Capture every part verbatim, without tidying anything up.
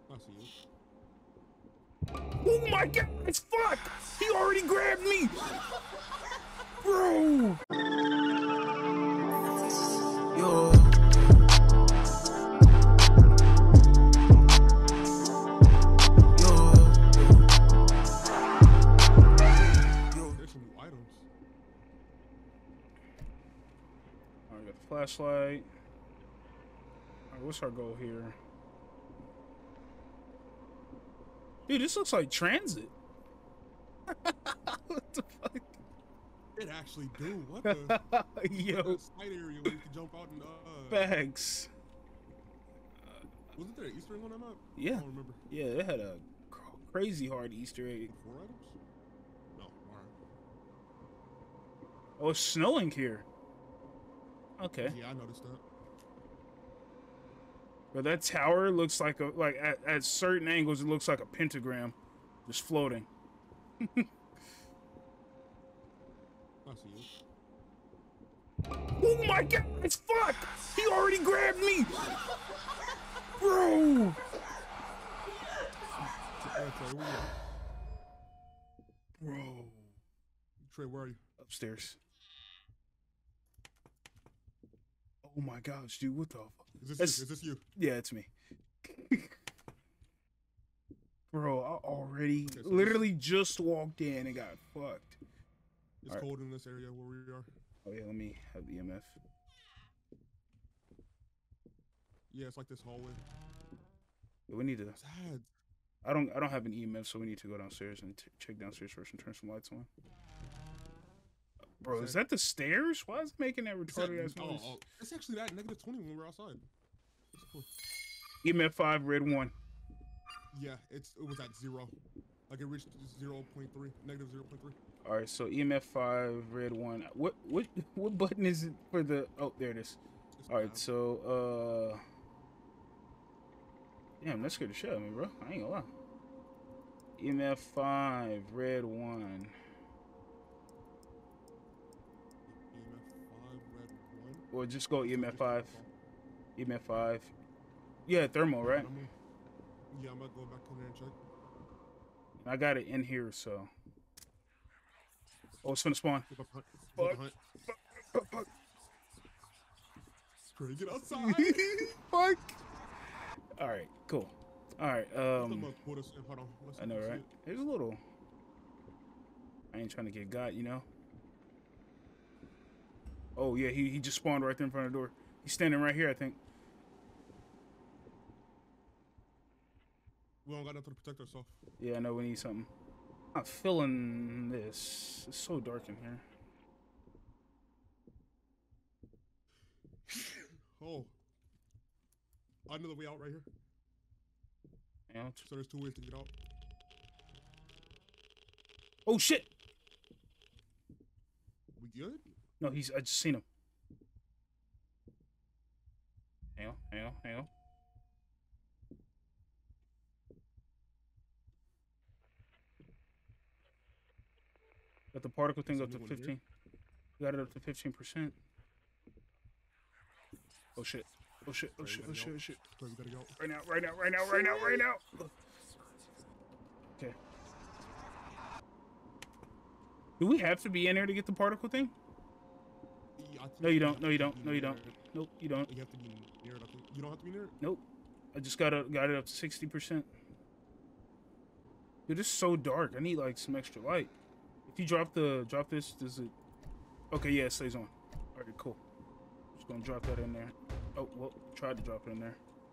I see you. Oh my god, it's fuck! He already grabbed me! Bro! Yo. There's some new items. Alright, got the flashlight. Alright, what's our goal here? Dude, this looks like transit. What the fuck? It actually do. What the? Yo. That side area where you can jump out and uh. Bags. Wasn't there an Easter egg on that map? Yeah. I don't remember. Yeah, it had a cr crazy hard Easter egg. Four items? No. Alright. Oh, it's snowing here. Okay. Yeah, I noticed that. But that tower looks like a like at, at certain angles it looks like a pentagram, just floating. I see you. Oh my god, it's fuck! He already grabbed me! Bro! Hey, Trey, where you at? Bro. Trey, where are you? Upstairs. Oh my gosh, dude, what the fuck? Is this It's- you? Is this you? Yeah, it's me. Bro, I already Okay, so literally just walked in and got fucked. It's Alright. cold in this area where we are. Oh yeah, let me have the E M F. Yeah, it's like this hallway. We need to. Sad. I don't. I don't have an E M F, so we need to go downstairs and t check downstairs first and turn some lights on. Bro, is that the stairs? Why is it making that It's at- retarded ass oh, noise? oh, it's actually that negative twenty when we're outside. It's cool. E M F five, red one. Yeah, it's it was at zero. Like it reached zero point three, negative zero point three. All right, so E M F five, red one. What what what button is it for the? Oh, there it is. It's All right, bad. so uh, damn, that scared the shit out of me, bro. I ain't gonna lie. E M F five, red one. E M F five, red one. Or just go E M F five. E M F five. Yeah, thermal, right? I'm gonna, yeah, I'm gonna go back in there and check. I got it in here, so. Oh, it's gonna spawn. Get behind. Fuck. Get behind. Fuck, fuck. Trey, get outside. Fuck. All right, cool. All right, um, Hold on. Let's I know, see right? it. There's a little. I ain't trying to get got, you know. Oh yeah, he he just spawned right there in front of the door. He's standing right here, I think. We don't got nothing to protect ourselves. Yeah, I know we need something. I'm feeling this. It's so dark in here. Oh. I know the way out right here. Yeah, it's- So there's two ways to get out. Oh shit! We good? No, he's. I just seen him. Hang on, hang on, hang on. Got the particle thing Is up to anyone here? fifteen. Got it up to fifteen percent. Oh shit! Oh shit! Oh Right, shit! we Oh gotta shit! go. Oh shit! Trey, we gotta go. Right now! Right now! Right now! Right now! Right now! Okay. Do we have to be in there to get the particle thing? Yeah, I think No, you don't. have No, to you be don't. No, you near don't. it. Nope, you don't. You have to be near it. I think. You don't have to be near it? Nope. I just got it. Got it up to sixty percent. Dude, it's so dark. I need like some extra light. If you drop the drop this, does it? Okay, yeah, it stays on. All right, cool. Just gonna drop that in there. Oh, well, tried to drop it in there.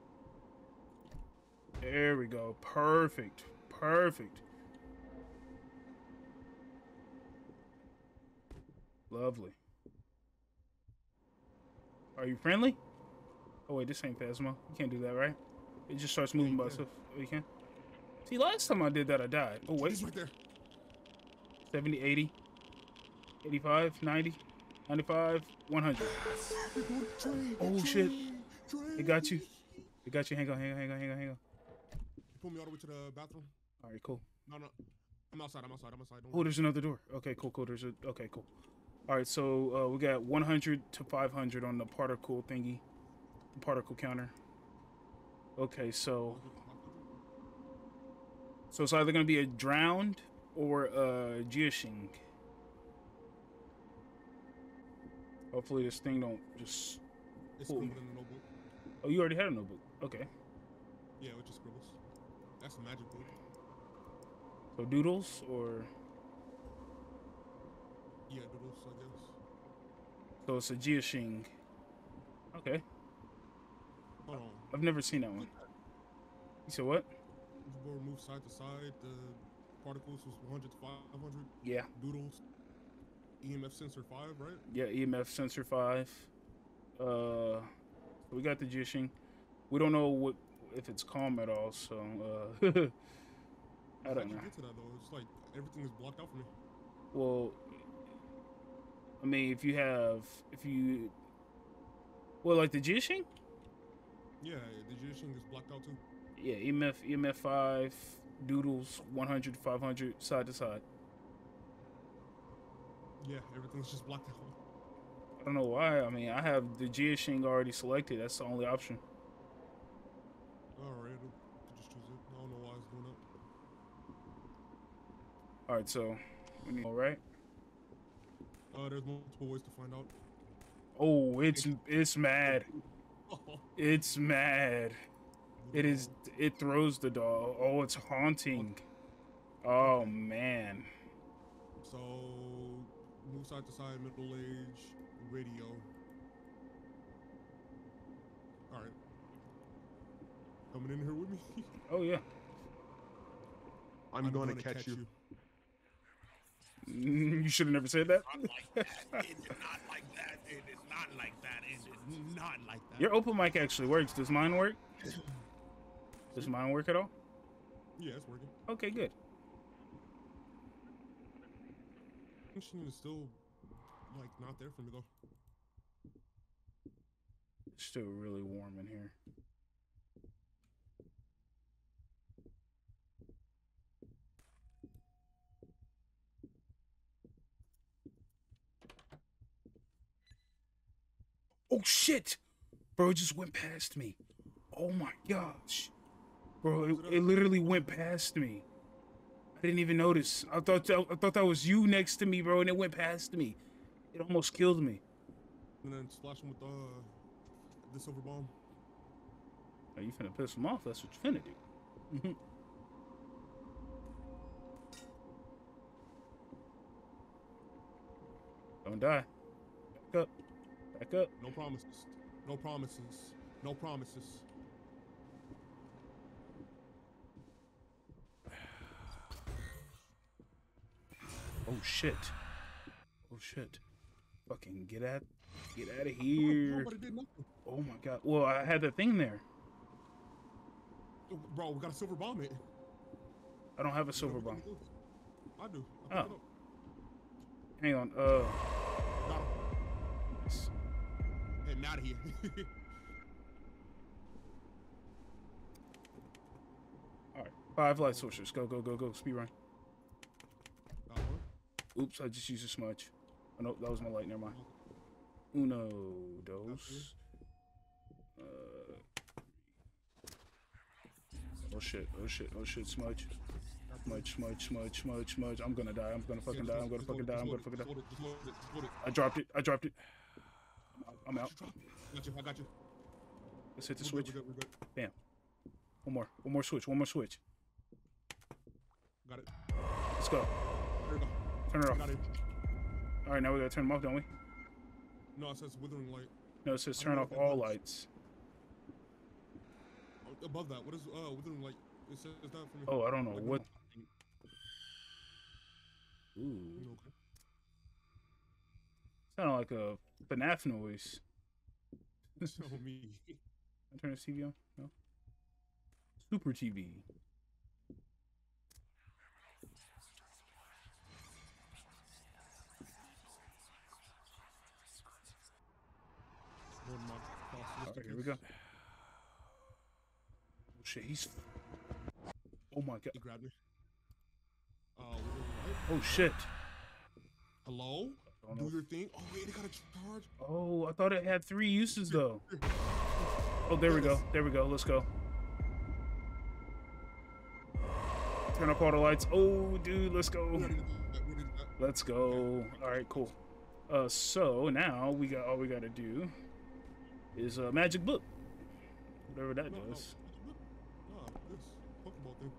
There we go. Perfect. Perfect. Lovely. Are you friendly? Oh wait, this ain't Phasma. You can't do that, right? It just starts moving by Yeah. itself. Oh, you can? See, last time I did that, I died. Oh wait. He's right there. seventy, eighty, eighty-five, ninety, ninety-five, one hundred. Trey, Oh, Trey, shit. Trey. It got you. It got you. Hang on, hang on, hang on, hang on, hang on. You pull me all the way to the bathroom? All right, cool. No, no. I'm outside. I'm outside. I'm outside. Don't Oh, worry. there's another door. Okay, cool, cool. There's a. Okay, cool. All right, so uh, we got one hundred to five hundred on the particle thingy, the particle counter. Okay, so So it's either gonna be a drowned or a geoshing. Hopefully this thing don't just. It's Cool. scribbled in the notebook. Oh, you already had a notebook. Okay. Yeah, which is scribbles. That's a magic book. So doodles or Yeah, doodles, I guess. so it's a geoshing. Okay. Hold on. I've never seen that one. You said what? You go move side to side. The particles was one hundred to five hundred. Yeah. Doodles. E M F sensor five, right? Yeah, E M F sensor five. Uh, we got the geoshing. We don't know what if it's calm at all, so uh, I How don't did you know. get to that though? It's like everything is blocked out for me. Well, I mean, if you have, if you, well, like the geoshing, Yeah, the geoshing is blocked out too. yeah, E M F, E M F five, doodles, one hundred, five hundred, side to side. Yeah, everything's just blocked out. I don't know why. I mean, I have the geoshing already selected. That's the only option. Alright, I'll just choose it. I don't know why it's doing that. All right, so, we need- all right. Uh, there's multiple ways to find out. Oh, it's it's mad. It's mad. It is. It throws the dog. Oh, it's haunting. Oh man. So, move side to side, middle age, radio. Alright. Coming in here with me? Oh yeah. I'm, going, to catch, you. Mm, You should have never said that. Not like that. It is not like that. It is not like that. It is not like that. Your open mic actually works. Does mine work? Does mine work at all? Yeah, it's working. Okay, good. Function is still, like, not there for me though. It's still really warm in here. Oh shit! Bro, it just went past me. Oh my gosh. Bro, it, it literally went past me. I didn't even notice. I thought that, I thought that was you next to me, bro, and it went past me. It almost killed me. And then splash him with uh, the silver bomb. Oh, you finna piss him off. That's what you finna do. Don't die. Back up. Back up. No promises. No promises. No promises. Oh shit. Oh shit. Fucking get out. Get out of here. Nobody did nothing. Oh my god. Well, I had that thing there. Bro, we got a silver bomb it. I don't have a silver bomb. I do. I Oh. picked it up. Hang on. Uh. Got him. Nice. Heading out of here. All right. Five light switches. Go, go, go, go. Speed run. Got one. Oops, I just used a smudge. Oh, no, that was my light. Never mind. Uno, dos. Uh. Oh shit, oh shit, oh shit, smudge. Smudge, smudge, smudge, smudge, smudge. I'm gonna die, I'm gonna fucking die, I'm gonna fucking die, I'm gonna fucking die. I dropped it, I dropped it. I'm out. Got you, I got you. Let's hit the We're switch. good, we're good, we're good. Bam. One more, one more switch, one more switch. Got it. Let's go. There we go. Turn it off. Got it. All right, now we gotta turn them off, don't we? No, it says withering light. No, it says I turn don't off know what that all does. lights. Oh, above that, what is uh withering light? It says that for me. Oh, I don't know Like, what. You Ooh, okay? sounded like a F NAF noise. Tell me. I turn the T V on? No. Super T V. Go to my cross All right, here we go. Oh shit, he's. Oh my god. He grabbed me. Uh, withering light. Oh shit. Hello? don't Do know. your thing. Oh wait, it got a charge. Oh, I thought it had three uses though. Oh, there we go. There we go. Let's go. Turn off all the lights. Oh, dude, let's We go. already did that. We already did that. Let's go. All right, cool. Uh, so now we got all we got to do is a uh, magic book, whatever that No, no, does. no, this Pokeball thing.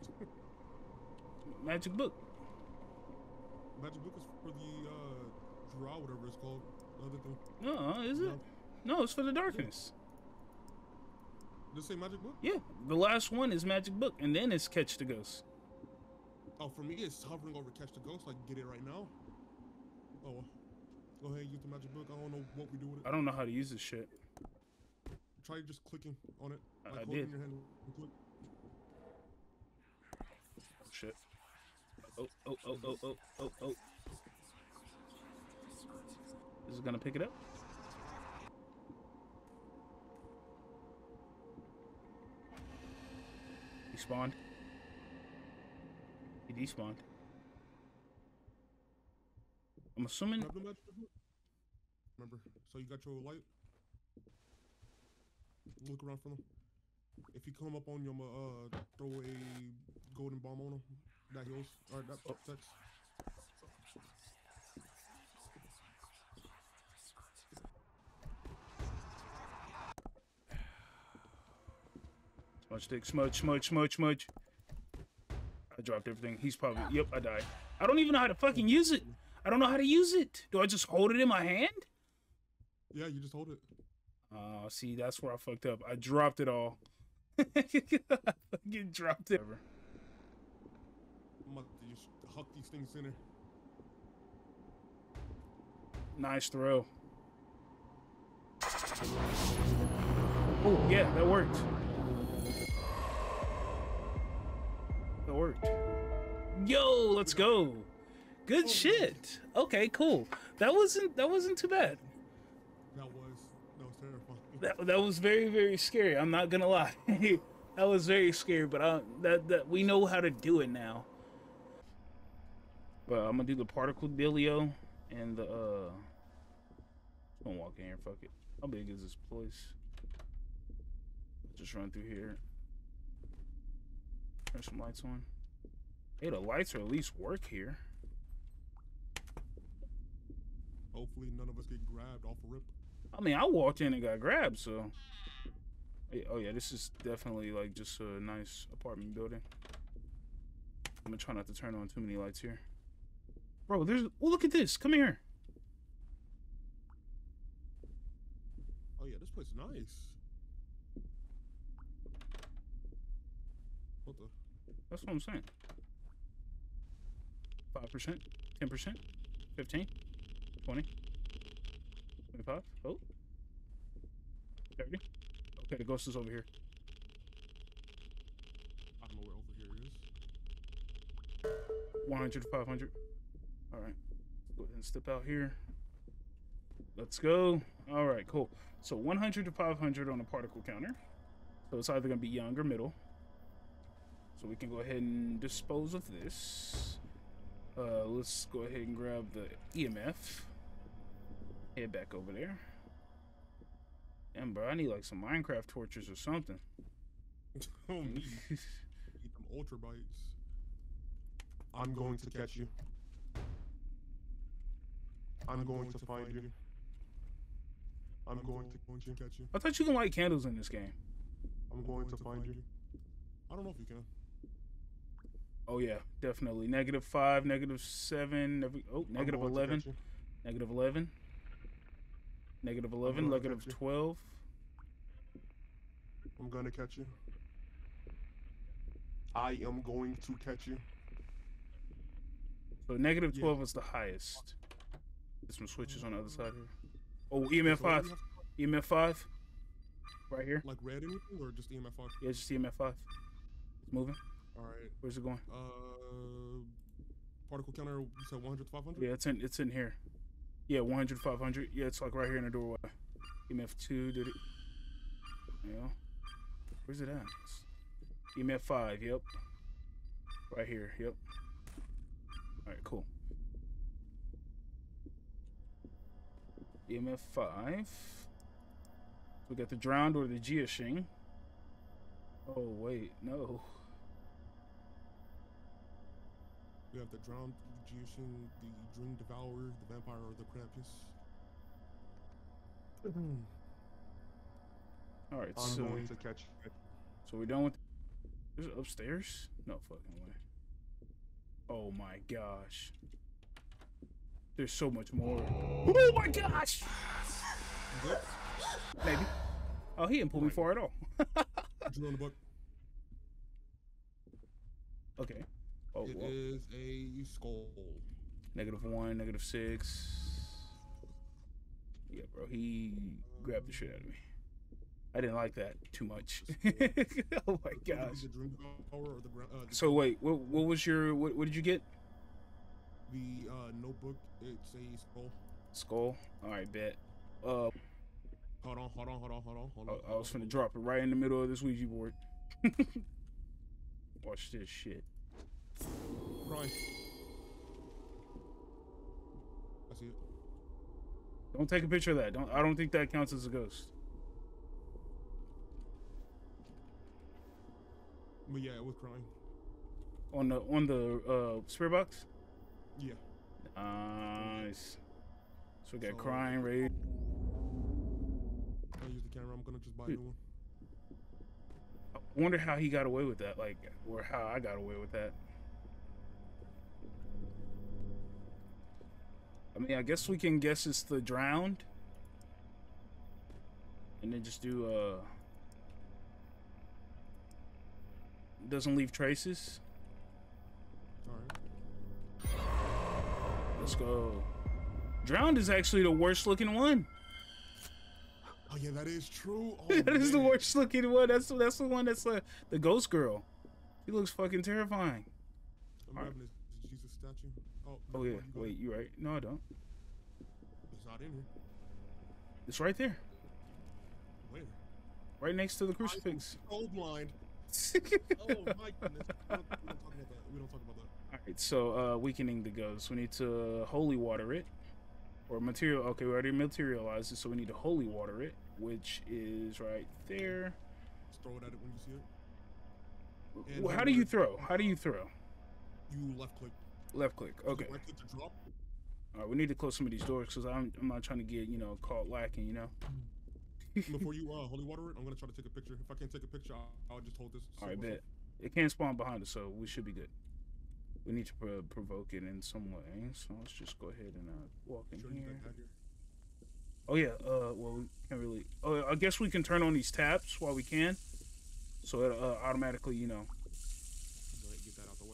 Magic book. Magic book is for the uh, draw, whatever it's called. The other thing. No, is it? No. No, it's for the darkness. Does it say magic book? Yeah, the last one is magic book, and then it's catch the ghost. Oh, for me, it's hovering over catch the ghost. So I can get it right now. Oh, well. Go ahead, use the magic book. I don't know what we do with it. I don't know how to use this shit. Try just clicking on it. I- Like I hold it did. in your hand and click. Shit. Oh, oh, oh, oh, oh, oh, oh. Is it gonna pick it up? He spawned. He despawned. I'm assuming. Grab the magic book. Remember, so you got your light. Look around for them. If you come up on your uh, throw a golden bomb on them. That heals. Or that Oh. protects. Smudge stick, smudge, smudge, smudge, smudge. I dropped everything. He's probably. Yep, I died. I don't even know how to fucking use it. I don't know how to use it. Do I just hold it in my hand? Yeah, you just hold it. Oh, see, that's where I fucked up. I dropped it all. I fucking dropped it. I'm about to just huck these things in there. Nice throw. Oh, yeah, that worked. That worked. Yo, let's go. Good shit. Okay, cool. That wasn't that wasn't too bad. That was that was terrifying. That that was very very scary. I'm not gonna lie. That was very scary, but I, that that we know how to do it now. But I'm gonna do the particle dealio and the uh. Just gonna walk in here. Fuck it. How big is this place? Just run through here. Turn some lights on. Hey, the lights are at least work here. Hopefully none of us get grabbed off a rip. I mean, I walked in and got grabbed, so. Hey, oh yeah, this is definitely like just a nice apartment building. I'm gonna try not to turn on too many lights here. Bro, there's. Oh, look at this. Come here. Oh yeah, this place is nice. What the? That's what I'm saying. five percent, ten percent, fifteen, twenty, twenty-five, oh, thirty. Okay, the ghost is over here. I don't know where over here is. one hundred to five hundred. All right, go ahead and step out here. Let's go. All right, cool. So one hundred to five hundred on the particle counter. So it's either gonna be young or middle. So we can go ahead and dispose of this. Uh, let's go ahead and grab the E M F. Head back over there. And bro, I need like some Minecraft torches or something. Oh, me. Eat them ultra bites. I'm going to catch you. I'm going to find you. I'm going to going to catch you. I thought you can light candles in this game. I'm going to find you. I don't know if you can. Oh yeah, definitely. Negative five, negative seven, nev- oh, I'm negative going to eleven, catch you. negative eleven, negative eleven, going to negative catch you. twelve. I'm going to catch you. I am going to catch you. So negative Yeah. twelve is the highest. There's some switches on the other side here. Oh, E M F So what do five. we have to- E M F five. Right here. Like red anything or just E M F five? Yeah, it's just E M F five. It's moving. All right. Where's it going? Uh, particle counter. You said one hundred to five hundred. Yeah, it's in it's in here. Yeah, one hundred, five hundred. Yeah, it's like right here in the doorway. E M F two, did it? Yeah. Where's it at? E M F five, yep. Right here, yep. Alright, cool. E M F five. We got the drowned or the Geoshing. Oh, wait, no. We have the Drowned Magician, the Dream Devourer, the Vampire, or the Krampus. All right, I'm so going to catch it. so we're done with. Is it upstairs? No fucking way. Oh my gosh. There's so much more. Oh my gosh. Good. Maybe. Oh, he didn't pull me far at all. Drew on the book. Okay. Oh, It well. is a skull. Negative one, negative six. Yeah, bro. He grabbed the shit out of me. I didn't like that too much. Oh my gosh. The Dream Devourer or the, gra- uh, the So wait, what, what was your what, what did you get? The uh, notebook. It's a skull. Skull. All right, bet. Uh, Hold on, hold on, hold on, hold on, hold on. I, I was finna drop it right in the middle of this Ouija board. Watch this shit. Cry. I see it. Don't take a picture of that. Don't. I don't think that counts as a ghost. But yeah, it was crying. On the on the uh, spirit box. Yeah. Nice. So we got So, crying rage. I'll use the camera. I'm gonna just buy a new one. I wonder how he got away with that, like, or how I got away with that. I mean, I guess we can guess it's the drowned, and then just do uh, doesn't leave traces. All right. Let's go. Drowned is actually the worst looking one. Oh yeah, that is true. Oh, That is the man. worst looking one. That's that's the one that's uh, the ghost girl. He looks fucking terrifying. I'm All right. grabbing this Jesus statue. Oh, Oh never yeah, mind, you got wait, it. you right? No, I don't. It's not in here. It's right there, Where? right next to the crucifix. Oh, blind. Oh my goodness. We don't, we don't talk about that. We don't talk about that. All right, so uh, weakening the ghost. We need to holy water it, or material. Okay, we already materialized it, so we need to holy water it, which is right there. Just throw it at it when you see it. And Well, how holy do you water- throw? How do you throw? You left click. Left click. Okay. Right click to drop. All right, we need to close some of these doors because I'm I'm not trying to get you know caught lacking. You know. Before you uh, holy water it, I'm gonna try to take a picture. If I can't take a picture, I'll, I'll just hold this. All right, so- bet. It can't spawn behind us, so we should be good. We need to pro- provoke it in some way, so let's just go ahead and uh, walk in Sure, you here. got that here. Oh yeah, uh, well we can't really. Oh, I guess we can turn on these taps while we can, so it uh, automatically, you know, Go ahead and get that out the way.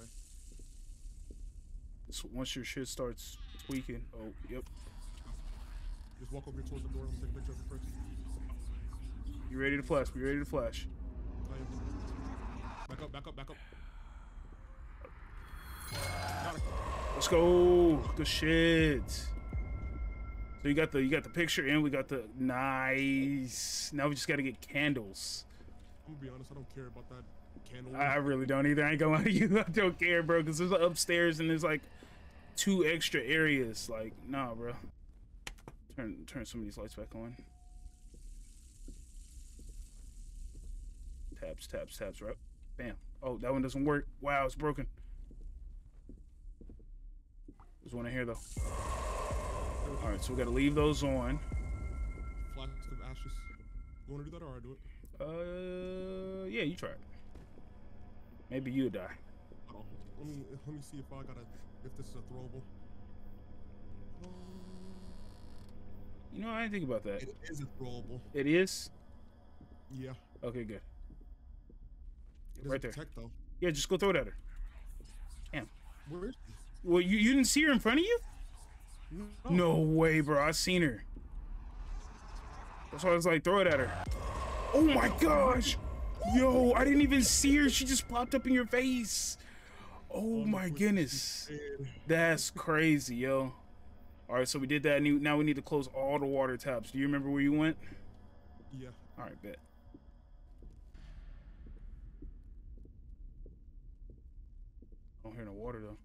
so once your shit starts tweaking. Oh, yep. Just walk over here towards the door. I'm gonna take a picture of it first. You ready to flash? Be ready to flash. I am. Back up, back up, back up. Got it. Let's go. Good shit. So you got the you got the picture and we got the nice. Now we just gotta get candles. I'm gonna be honest, I don't care about that candle. I really don't either. I ain't gonna lie to you. I don't care, bro, because there's upstairs and there's like two extra areas. Like, nah, bro. Turn turn some of these lights back on. Taps, taps, taps, right? Bam. Oh, that one doesn't work. Wow, it's broken. There's one in here though. All right, so we gotta leave those on. Flask of ashes. You wanna do that or I do it? Uh, yeah, you try it. Maybe you die. Hold on. Let me let me see if I gotta if this is a throwable. Um, You know, I didn't think about that. It is a throwable. It is. Yeah. Okay, good. It is Right a there. Tech though. Yeah, just go throw it at her. Damn. Where is she? Well, you, you didn't see her in front of you? No. No way, bro. I seen her. That's why I was like, throw it at her. Oh my gosh. Yo, I didn't even see her. She just popped up in your face. Oh my goodness. That's crazy, yo. All right, so we did that. And you- now we need to close all the water taps. Do you remember where you went? Yeah. All right, bet. I don't hear no water, though.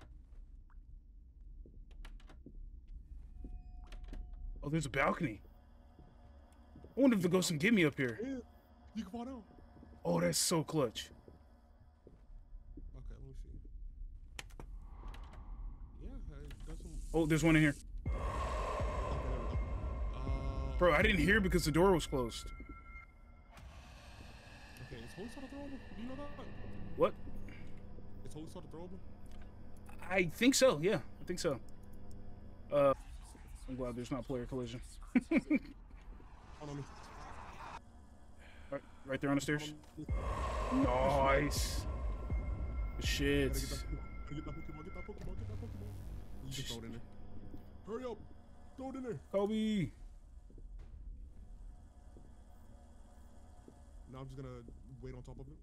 Oh, there's a balcony. I wonder if the ghost can get me up here. Yeah. You can fall down. Oh, that's so clutch. Okay, let me see. Oh, there's one in here. Okay, there we go. Uh, Bro, I didn't hear because the door was closed. okay, is Holy Soda throwable? Do you know that? What? Is Holy Soda throwable? I think so, yeah. I think so. Uh, I'm glad there's not player collision. Hold on me. Right, right there on the stairs. Hold on me. Nice. Gotta Shit. get that, gotta get that Pokemon, get that Pokemon, get that Pokemon. You just throw it in there. Hurry up. Throw it in there. Kobe. Now I'm just gonna wait on top of it.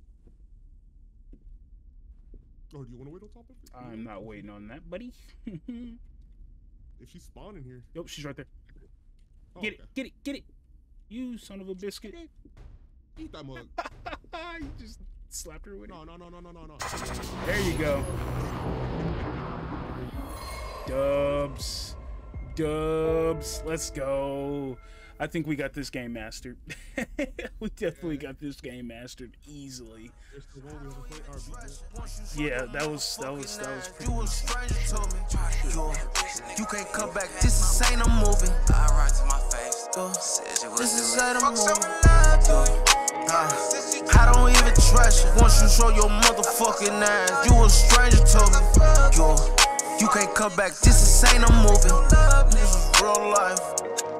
Or do you want to wait on top of it? I'm not waiting on that, buddy. If she's spawning here. Yep, she's right there. Oh, Get okay. it, get it, get it. You son of a biscuit. Eat that mug. You just slapped her with it. No, no, no, no, no, no, no. There you go. Dubs. Dubs. Let's go. I think we got this game mastered. We definitely got this game mastered easily. There's the one we haven't played. All right, beat Yeah, that was that was that was pretty You a easy. stranger to me. Yo, you can't come back. This is ain't a movie. I ride to my face. Yo, this is ain't a movie. Yo, uh, I don't even trust you. Once you show your motherfucking ass, you a stranger to me. Yo, you can't come back. This is ain't a movie. This is real life.